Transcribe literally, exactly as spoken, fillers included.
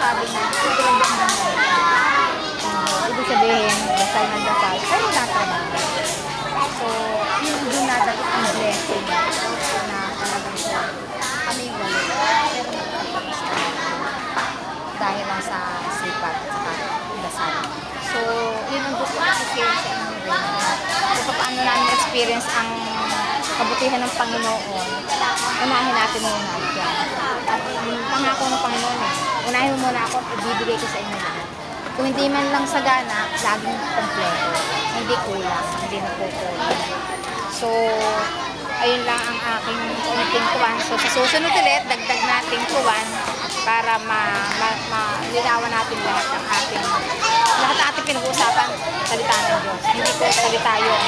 sinasabing uh, ibig sabihin, dasal ng dasal, ay wala talaga. So, yun doon nadagot ang blessing na talagang siya. Kami yung wali. Pero magpapagis ka dahil lang sa sipat at saka dasal. So, yun ang gusto ko i-share sa inyo rin. So, paano namin experience ang kabutihan ng Panginoon, unahin natin muna siya. At pangako ng Panginoon, unahin mo muna ako at ibibigay ko sa inyo lahat. Kung hindi man lang sagana, laging kompleto. Hindi kulang, hindi napukulang. So, ayun lang ang aking uniting tuwan. So, sa susunod ulit, dagdag nating tuwan para malinawan ma, ma, natin lahat ng ating, lahat ng ating pinag-uusapan, salita ng Diyos. Hindi ko salita yung